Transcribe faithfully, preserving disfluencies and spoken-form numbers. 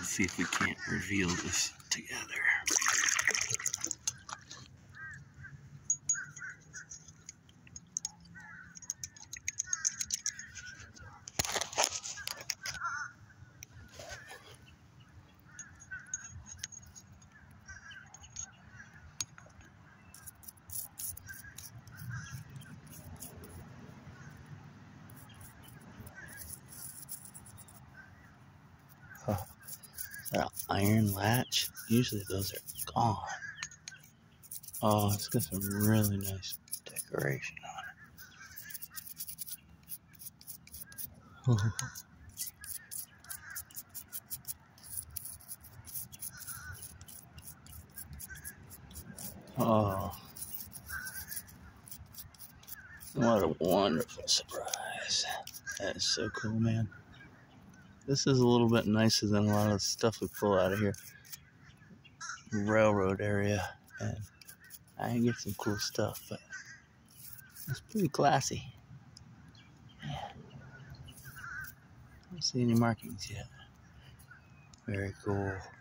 see if we can't reveal this together. Oh, that iron latch, usually those are gone. Oh, it's got some really nice decoration on it. Oh, what a wonderful surprise. That is so cool, man. This is a little bit nicer than a lot of the stuff we pull out of here. Railroad area, and I can get some cool stuff, but it's pretty classy. Yeah. I don't see any markings yet. Very cool.